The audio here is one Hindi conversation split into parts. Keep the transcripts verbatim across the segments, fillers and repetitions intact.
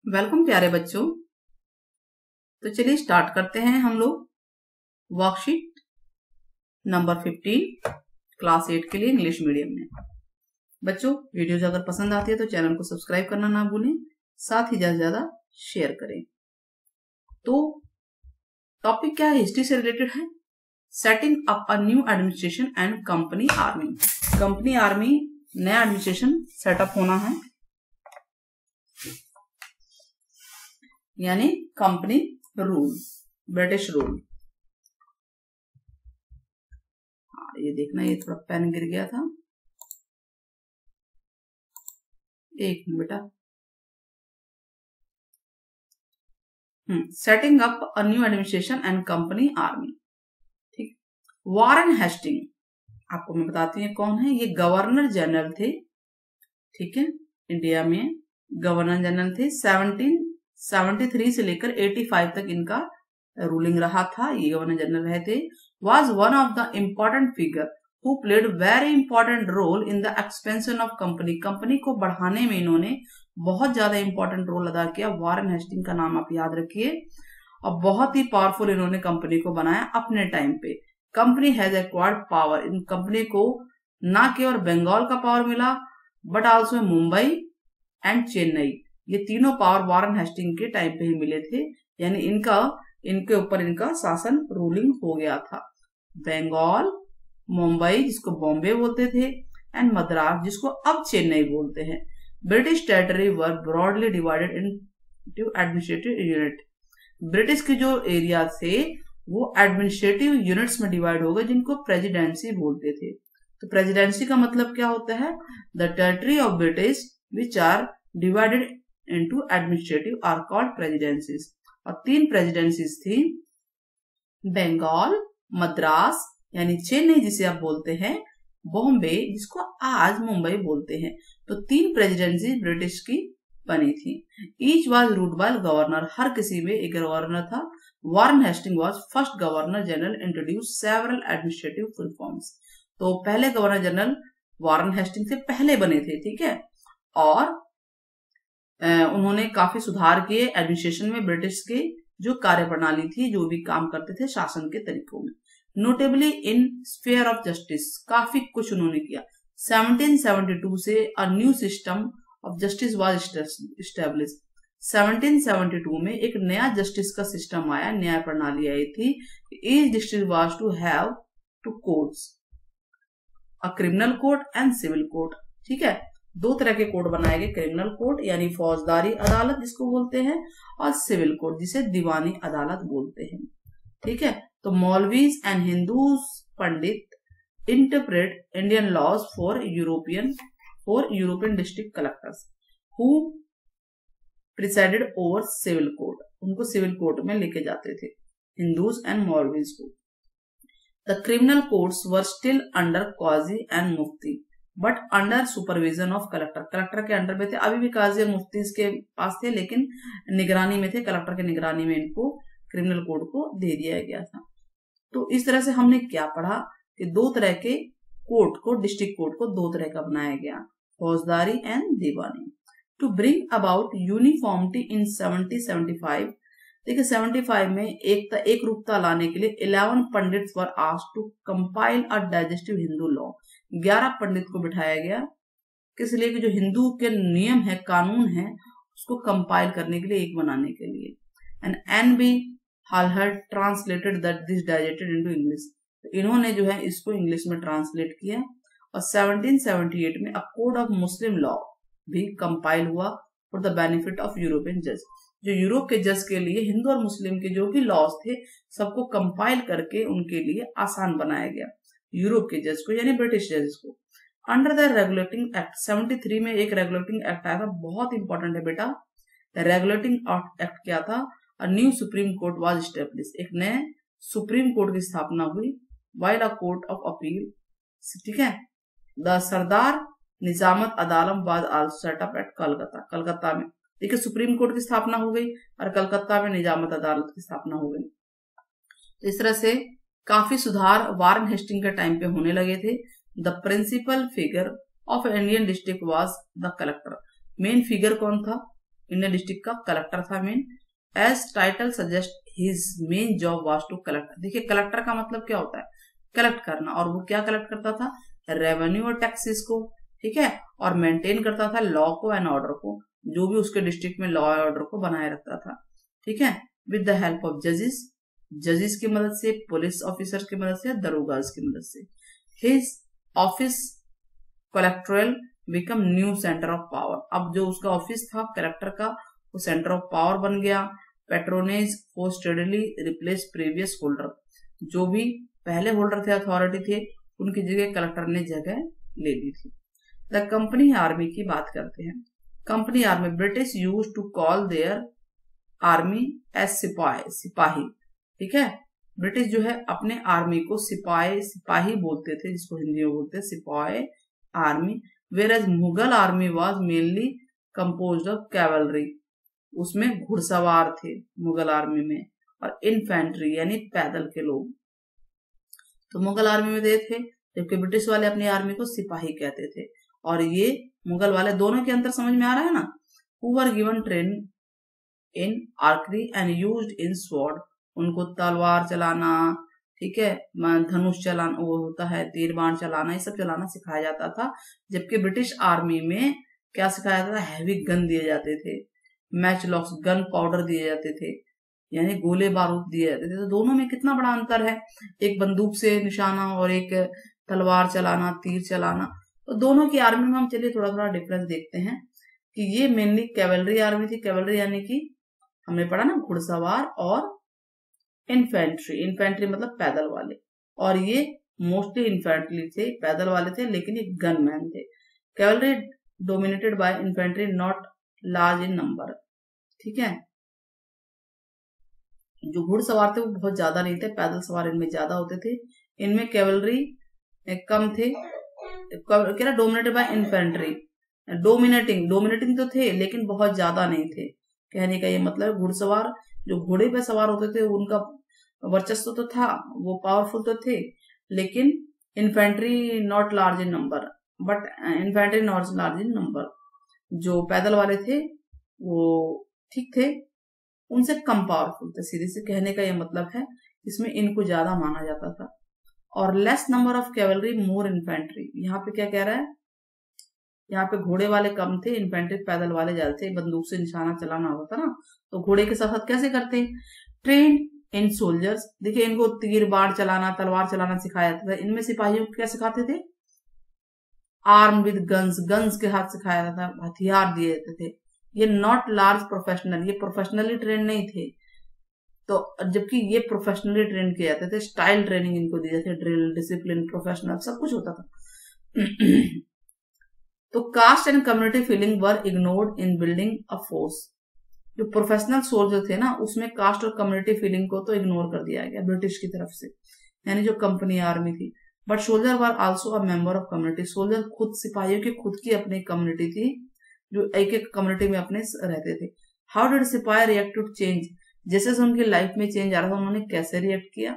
वेलकम प्यारे बच्चों। तो चलिए स्टार्ट करते हैं हम लोग worksheet number fifteen class eight के लिए इंग्लिश मीडियम में। बच्चों वीडियोज अगर पसंद आती है तो चैनल को सब्सक्राइब करना ना भूलें, साथ ही ज्यादा से ज्यादा शेयर करें। तो टॉपिक क्या है? हिस्ट्री से रिलेटेड है। Setting up a new administration and company army. Company army नया एडमिनिस्ट्रेशन सेटअप होना है, यानी कंपनी रूल, ब्रिटिश रूल। हाँ ये देखना, ये थोड़ा पेन गिर गया था, एक मिनट बेटा। Hmm setting up a new administration and company army. ठीक। वॉरेन हेस्टिंग, आपको मैं बताती हूँ कौन है। ये गवर्नर जनरल थे, ठीक है, इंडिया में गवर्नर जनरल थे। सेवनटीन सेवेंटी थ्री से लेकर एटी फाइव तक इनका रूलिंग रहा था, ये गवर्नर जनरल रहे थे। Was one of the important figure who played very important role in the expansion of company. Company को बढ़ाने में इन्होंने बहुत ज्यादा इंपॉर्टेंट रोल अदा किया। वॉरेन हेस्टिंग का नाम आप याद रखिए। और बहुत ही पावरफुल इन्होंने कंपनी को बनाया अपने टाइम पे। Company has acquired power. इन कंपनी को ना केवल बंगाल का पावर मिला but also Mumbai and Chennai. ये तीनों पावर वॉरेन हेस्टिंग के टाइम पे ही मिले थे, यानी इनका इनके ऊपर इनका शासन रूलिंग हो गया था। बंगाल, मुंबई जिसको बॉम्बे बोलते थे, एंड मद्रास जिसको अब चेन्नई बोलते हैं। British territory were broadly divided into administrative unit. British के जो एरिया थे वो एडमिनिस्ट्रेटिव यूनिट्स में डिवाइड हो गए, जिनको प्रेसिडेंसी बोलते थे। तो प्रेसिडेंसी का मतलब क्या होता है? The territory of British which are divided into administrative are called presidencies. और तीन प्रेसिडेंसीज थी, बंगाल, मद्रास यानी चेन्नई जिसे आप बोलते हैं, बॉम्बे जिसको आज मुंबई बोलते हैं। तो तीन प्रेसिडेंसी ब्रिटिश की बनी थी। Each was ruled by governor. हर किसी में एक गवर्नर था। Warren Hasting was first governor general introduce several administrative reforms. तो पहले गवर्नर जनरल वॉरेन हेस्टिंग से पहले बने थे, ठीक है, और उन्होंने काफी सुधार किए एडमिनिस्ट्रेशन में। ब्रिटिश के जो कार्य प्रणाली थी, जो भी काम करते थे शासन के तरीकों में। Notably in sphere of justice, काफी कुछ उन्होंने किया। सेवनटीन सेवेंटी टू से a new system of justice was established. Seventeen seventy two में एक नया जस्टिस का सिस्टम आया, न्याय प्रणाली आई थी। Each district was to have two courts, a criminal court and civil court. ठीक है, दो तरह के कोर्ट बनाए गए, क्रिमिनल कोर्ट यानी फौजदारी अदालत जिसको बोलते हैं, और सिविल कोर्ट जिसे दीवानी अदालत बोलते हैं। ठीक है, तो maulvis and Hindus pandit interpret Indian laws for European for European district collectors who presided over civil court. उनको सिविल कोर्ट में लेके जाते थे, हिंदूज एंड मौलवीज को। The criminal courts were still under qazi and mufti but under supervision of collector. Collector के अंडर में थे, अभी भी काजी और मुफ्ती इसके पास थे, लेकिन निगरानी में थे, कलेक्टर के निगरानी में इनको क्रिमिनल कोड को दे दिया गया था। तो इस तरह से हमने क्या पढ़ा कि दो तरह के कोर्ट को, डिस्ट्रिक्ट कोर्ट को दो तरह का बनाया गया, faujdari and diwani. To bring about uniformity in seventeen seventy five, देखिए सेवेंटी फाइव में एक एक रूपता लाने के लिए eleven pandits were asked to compile a digestive Hindu law. ग्यारह पंडित को बिठाया गया, किस लिए? कि जो हिंदू के नियम है, कानून है, उसको कंपाइल करने के लिए, एक बनाने के लिए। And N B Halhed translated that this digested into English. तो इन्होंने जो है इसको इंग्लिश में ट्रांसलेट किया। और सेवनटीन सेवेंटी एट में a code of Muslim law भी कंपाइल हुआ for the benefit of European जज। जो यूरोप के जज के लिए हिंदू और मुस्लिम के जो भी लॉज थे सबको कंपाइल करके उनके लिए आसान बनाया गया, यूरोप के जज को यानी ब्रिटिश जज को। Under the regulating act, seventy three में एक रेगुलेटिंग एक्ट आया था, बहुत इंपॉर्टेंट है बेटा। रेगुलेटिंग एक्ट क्या था? A new supreme court was established. एक नए सुप्रीम कोर्ट की स्थापना हुई। While a court of appeal, ठीक है। The Sardar Nizamat Adalat was also set up at Calcutta. Calcutta में देखिए सुप्रीम कोर्ट की स्थापना हो गई और कलकत्ता में निजामत अदालत की स्थापना हो गई। तो इस तरह से काफी सुधार वॉरेन हेस्टिंग के टाइम पे होने लगे थे। The principal figure of Indian district was the collector. Main figure कौन था? इंडियन डिस्ट्रिक्ट का कलेक्टर था main. As title suggest his main job was to collect. देखिए कलेक्टर का मतलब क्या होता है, कलेक्ट करना, और वो क्या कलेक्ट करता था, रेवेन्यू और टैक्सेस को, ठीक है, और मेंटेन करता था लॉ को एंड ऑर्डर को, जो भी उसके डिस्ट्रिक्ट में लॉ एंड ऑर्डर को बनाए रखता था, ठीक है, विद द हेल्प ऑफ जजेस, जजेस की मदद से, पुलिस ऑफिसर्स की मदद से, दरोगाज की मदद से। His office collectoral become new centre of power. अब जो उसका ऑफिस था कलेक्टर का, वो सेंटर ऑफ पावर बन गया। Patronage for steadily replace previous holder, जो भी पहले होल्डर थे, अथॉरिटी थे, उनकी जगह कलेक्टर ने जगह ले ली थी। द कंपनी आर्मी की बात करते हैं। Company army, British use to call their army as sipahi, sipahi, ठीक है, ब्रिटिश जो है अपने आर्मी को सिपाही सिपाही बोलते थे, जिसको हिंदी में बोलते हैं सिपाही army. Whereas Mughal army was mainly composed of cavalry, उसमें घुड़सवार थे मुगल आर्मी में, और इन्फेंट्री यानी पैदल के लोग तो मुगल आर्मी में दे थे, जबकि ब्रिटिश वाले अपनी आर्मी को सिपाही कहते थे। और ये मुगल वाले, दोनों के अंतर समझ में आ रहा है ना। Who were given train in archery and used in sword, उनको तलवार चलाना, ठीक है, धनुष चलाना, वो होता है तीर बाण चलाना, ये सब चलाना सिखाया जाता था। जबकि ब्रिटिश आर्मी में क्या सिखाया जाता था, हैवी गन दिए जाते थे, मैच लॉक्स, गन पाउडर दिए जाते थे, यानी गोले बारूद दिए जाते थे। तो दोनों में कितना बड़ा अंतर है, एक बंदूक से निशाना और एक तलवार चलाना, तीर चलाना। तो दोनों की आर्मी में हम चलिए थोड़ा थोड़ा डिफरेंस देखते हैं कि ये मेनली कैवलरी आर्मी थी। कैवलरी यानी कि हमने पढ़ा ना घुड़सवार, और इन्फेंट्री, इन्फेंट्री मतलब पैदल वाले, और ये मोस्टली इन्फेंट्री थे, पैदल वाले थे, लेकिन ये गनमैन थे। Cavalry dominated by infantry not large in number, ठीक है, जो घुड़सवार थे वो बहुत ज्यादा नहीं थे, पैदल सवार इनमें ज्यादा होते थे। इनमें कैवलरी कम थे, क्या dominated by infantry, dominating, dominating तो थे लेकिन बहुत ज्यादा नहीं थे। कहने का ये मतलब घुड़सवार जो घोड़े पे सवार होते थे उनका वर्चस्व तो था, वो पावरफुल तो थे, लेकिन infantry not large in number, but infantry not large in number, जो पैदल वाले थे वो ठीक थे, उनसे कम पावरफुल थे। सीधे से कहने का ये मतलब है, इसमें इनको ज्यादा माना जाता था। और less number of cavalry more infantry, यहाँ पे क्या कह रहा है, यहाँ पे घोड़े वाले कम थे, इन्फेंट्री पैदल वाले ज्यादा थे। बंदूक से निशाना चलाना होता ना, तो घोड़े के साथ साथ कैसे करते, ट्रेन इन सोल्जर्स, देखिए इनको तीर बाण चलाना, तलवार चलाना सिखाया जाता था। इनमें सिपाहियों को क्या सिखाते थे, आर्म विद गन्स, गन्स के हाथ सिखाया जाता था, हथियार दिए जाते थे। ये नॉट लार्ज प्रोफेशनल, ये प्रोफेशनली ट्रेन नहीं थे, तो जबकि ये प्रोफेशनली ट्रेन किए जाते थे, स्टाइल ट्रेनिंग इनको दी जाती है, ड्रिल, डिसिप्लिन, प्रोफेशनल सब कुछ होता था। तो caste and community feeling were ignored in building a force, जो प्रोफेशनल सोल्जर थे ना, उसमें कास्ट और कम्युनिटी फीलिंग को तो इग्नोर कर दिया गया ब्रिटिश की तरफ से, यानी जो कंपनी आर्मी थी। But soldier were also a member of community, soldier खुद, सिपाहियों की खुद की अपनी कम्युनिटी थी, जो एक एक कम्युनिटी में अपने रहते थे। How did sipahi react to change, जैसे से उनकी लाइफ में चेंज आ रहा था उन्होंने कैसे रिएक्ट किया।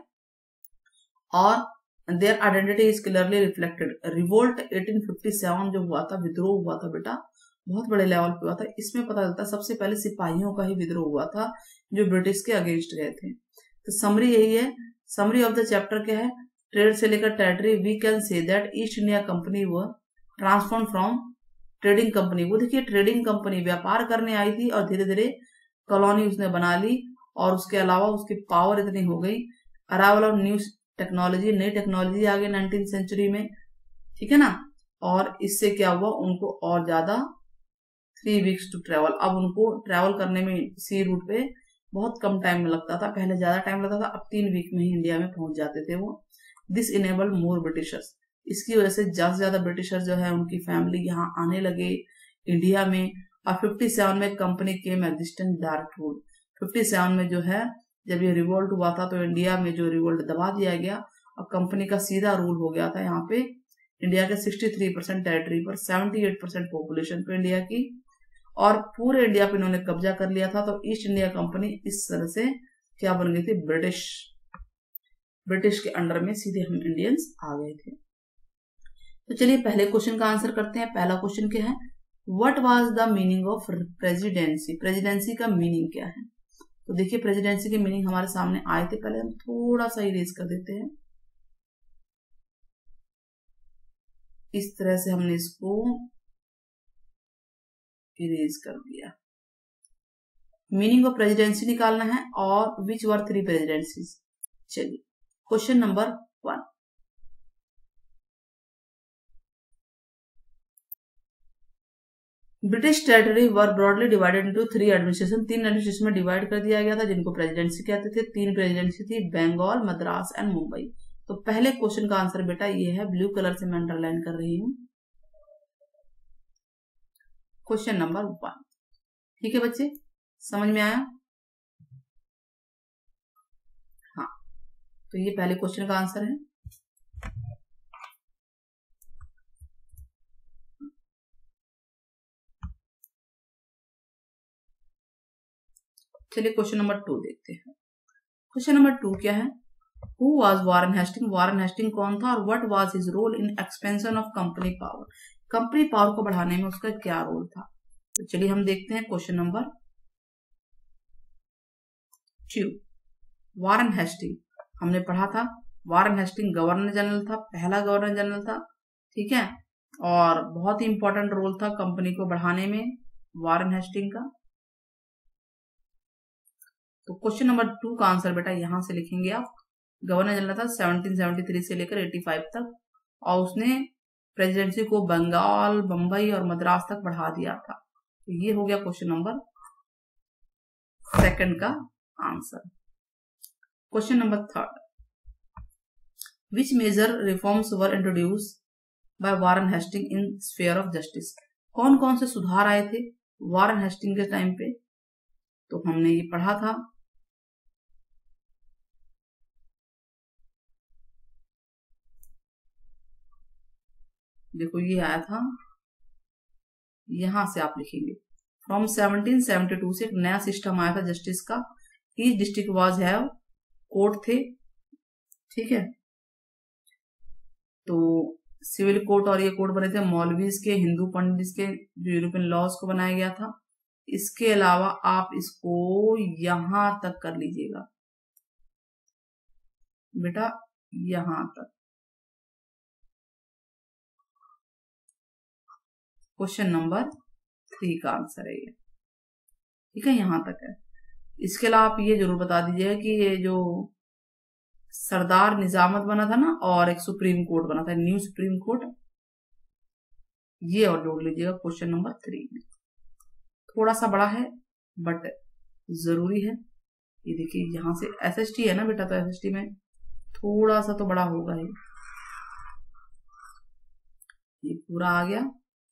और their identity is clearly reflected. Revolt eighteen fifty seven जो हुआ था, विद्रोह हुआ था बेटा, बहुत बड़े लेवल पे हुआ था। इसमें पता चलता है सबसे पहले सिपाहियों का ही विद्रोह हुआ था जो ब्रिटिश के अगेंस्ट गए थे। तो समरी यही है, समरी ऑफ द चैप्टर क्या है, ट्रेड से लेकर territory. We can say that East India Company वो ट्रांसफॉर्म फ्रॉम ट्रेडिंग कंपनी, वो देखिए ट्रेडिंग कंपनी व्यापार करने आई थी और धीरे धीरे कॉलोनी उसने बना ली, और उसके अलावा उसकी पावर इतनी हो गई, अराइवल ऑफ न्यू टेक्नोलॉजी, नई टेक्नोलॉजी आ गई नाइनटीन सेंचुरी में, ठीक है ना। और इससे क्या हुआ, उनको और ज्यादा थ्री वीक्स टू ट्रेवल, अब उनको ट्रेवल करने में सी रूट पे बहुत कम टाइम में लगता था, पहले ज्यादा टाइम लगता था, अब तीन वीक में ही इंडिया में पहुंच जाते थे वो। दिस इनेबल्ड मोर ब्रिटिशर्स, इसकी वजह से ज्यादा से ज्यादा ब्रिटिशर्स जो है उनकी फैमिली यहाँ आने लगे इंडिया में। और फिफ्टी सेवन में company came existent direct rule, fifty seven में जो है जब ये रिवोल्ट हुआ था तो इंडिया में जो रिवोल्ट दबा दिया गया, अब कंपनी का सीधा रूल हो गया था यहाँ पे इंडिया के सिक्सटी थ्री परसेंट टेरिटरी पर, सेवेंटी एट परसेंट पॉपुलेशन पे इंडिया की, और पूरे इंडिया पे इन्होंने कब्जा कर लिया था। तो ईस्ट इंडिया कंपनी इस तरह से क्या बन गई थी, ब्रिटिश, ब्रिटिश के अंडर में सीधे हम इंडियंस आ गए थे। तो चलिए पहले क्वेश्चन का आंसर करते हैं। पहला क्वेश्चन क्या है, what was the meaning of presidency, presidency का मीनिंग क्या है? तो देखिए प्रेसिडेंसी के मीनिंग हमारे सामने आए थे, पहले हम थोड़ा सा इरेज कर देते हैं। इस तरह से हमने इसको इरेज कर दिया। मीनिंग ऑफ प्रेसिडेंसी निकालना है और विच वर थ्री प्रेसिडेंसीज। चलिए question number one, British territory were broadly divided into three administration, तीन एडमिनिस्ट्रेशन में डिवाइड कर दिया गया था जिनको प्रेसिडेंसी कहते थे। तीन प्रेसिडेंसी थी, बंगाल, मद्रास एंड मुंबई। तो पहले क्वेश्चन का आंसर बेटा ये है, ब्लू कलर से मैं अंडरलाइन कर रही हूं, क्वेश्चन नंबर वन। ठीक है बच्चे, समझ में आया? हाँ, तो ये पहले क्वेश्चन का आंसर है। चलिए क्वेश्चन नंबर टू देखते हैं। क्वेश्चन नंबर टू क्या है? Who was Warren Hasting, Warren Hasting कौन था और what was his role in expansion of company power, company power को बढ़ाने में उसका क्या रोल था? तो चलिए हम देखते हैं question number two. Warren Hasting हमने पढ़ा था, वॉरेन हेस्टिंग गवर्नर जनरल था, पहला गवर्नर जनरल था, ठीक है, और बहुत ही इंपॉर्टेंट रोल था कंपनी को बढ़ाने में वॉरेन हेस्टिंग का। तो क्वेश्चन नंबर टू का आंसर बेटा यहां से लिखेंगे आप, गवर्नर जनरल था सेवनटीन सेवेंटी थ्री से लेकर एटी फाइव तक, और उसने प्रेसिडेंसी को बंगाल, बंबई और मद्रास तक बढ़ा दिया था। तो ये हो गया क्वेश्चन नंबर सेकंड का answer. Question number third, which major reforms were introduce by Warren Hasting in sphere of justice, कौन कौन से सुधार आए थे वॉरेन हेस्टिंग के टाइम पे? तो हमने ये पढ़ा था, देखो ये आया था, यहां से आप लिखेंगे फ्रॉम सेवनटीन सेवेंटी टू से एक नया सिस्टम आया था जस्टिस का। Each district was have court थे, ठीक है, तो सिविल कोर्ट और ये कोर्ट बने थे मौलवीज के, हिंदू पंडित के, जो यूरोपियन लॉज को बनाया गया था। इसके अलावा आप इसको यहां तक कर लीजिएगा बेटा, यहां तक। क्वेश्चन नंबर थ्री का आंसर है ये, ठीक है, यहां तक है। इसके अलावा आप ये जरूर बता दीजिएगा कि ये जो सरदार निजामत बना था ना, और एक सुप्रीम कोर्ट बना था, न्यू सुप्रीम कोर्ट, ये और जोड़ लीजिएगा क्वेश्चन नंबर थ्री में। थोड़ा सा बड़ा है बट जरूरी है। ये देखिए यहां से एसएसटी है ना बेटा, तो एसएसटी में थोड़ा सा तो बड़ा होगा ही। ये पूरा आ गया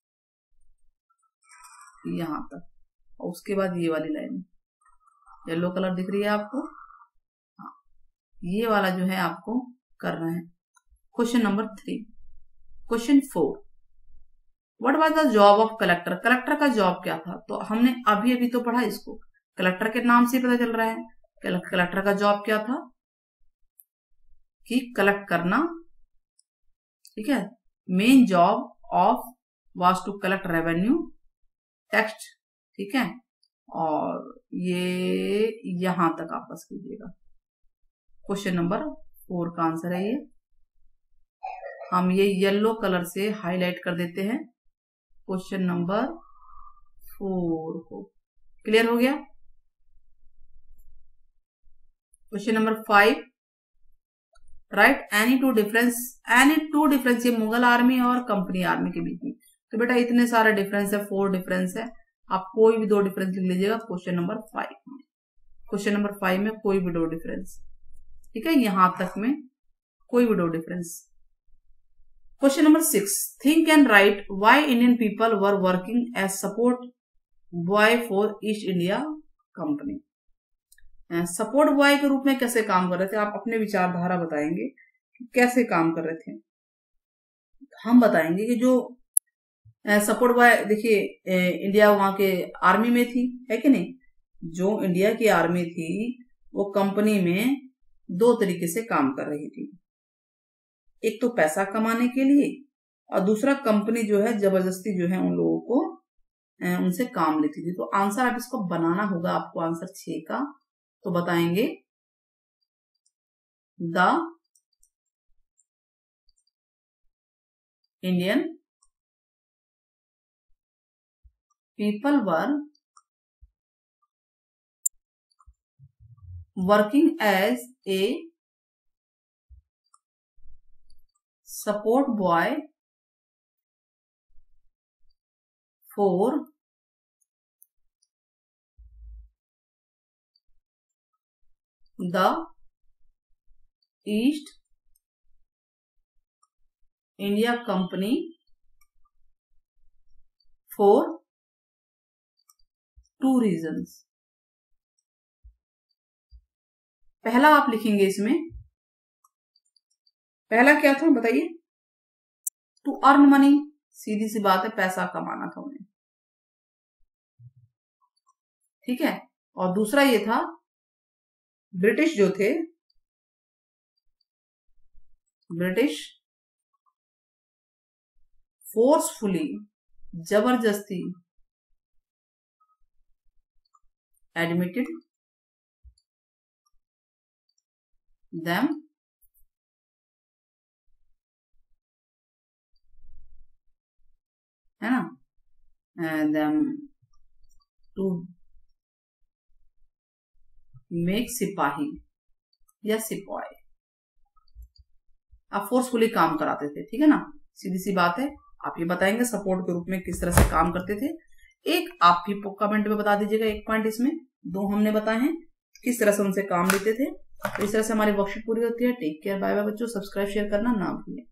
यहां तक, और उसके बाद ये वाली लाइन येलो कलर दिख रही है आपको, हाँ, ये वाला जो है आपको करना है। Question number three. Question four, what was the job of collector, collector का जॉब क्या था? तो हमने अभी अभी तो पढ़ा इसको, कलेक्टर के नाम से पता चल रहा है। कलेक्टर का जॉब क्या था कि कलेक्ट करना, ठीक है, main job of was to collect revenue tax, ठीक है, और ये यहां तक आप बस कीजिएगा। क्वेश्चन नंबर फोर का आंसर है ये, हम ये येलो कलर से हाईलाइट कर देते हैं क्वेश्चन नंबर फोर को। क्लियर हो गया? Question number five, right any two difference, any two difference, ये मुगल आर्मी और कंपनी आर्मी के बीच में। तो बेटा इतने सारे डिफरेंस है, फोर डिफरेंस है, आप कोई भी दो डिफरेंस लिख लीजिएगा क्वेश्चन नंबर फाइव में। क्वेश्चन नंबर फाइव में कोई भी दो डिफरेंस, ठीक है, यहां तक में कोई भी दो difference. Question number six, think and write why Indian people were working as support boy for East India Company, support boy के रूप में कैसे काम कर रहे थे? आप अपने विचारधारा बताएंगे कि कैसे काम कर रहे थे। हम बताएंगे कि जो सपोर्ट बॉय, देखिए इंडिया वहां के आर्मी में थी, है कि नहीं, जो इंडिया की आर्मी थी वो कंपनी में दो तरीके से काम कर रही थी, एक तो पैसा कमाने के लिए, और दूसरा कंपनी जो है जबरदस्ती जो है उन लोगों को उनसे काम लेती थी। तो आंसर आप इसको बनाना होगा आपको, आंसर छह का। तो बताएंगे the Indian people were working as a support boy for the East India Company for two reasons. पहला आप लिखेंगे इसमें, पहला क्या था बताइए? टू अर्न मनी, सीधी सी बात है, पैसा कमाना था उन्हें, ठीक है। और दूसरा ये था, ब्रिटिश जो थे, ब्रिटिश फोर्सफुली, जबरदस्ती एडमिटेड them है ना, and them to make सिपाही या सिपाही, आप फोर्सफुली काम कराते थे, ठीक है ना, सीधी सी बात है। आप ये बताएंगे सपोर्ट के रूप में किस तरह से काम करते थे। एक आप भी कमेंट में बता दीजिएगा, एक पॉइंट इसमें, दो हमने बताए हैं किस तरह से उनसे काम लेते थे। तो इस तरह से हमारी वर्कशीट पूरी होती है। टेक केयर, बाय बाय बच्चों। सब्सक्राइब शेयर करना ना भूलें।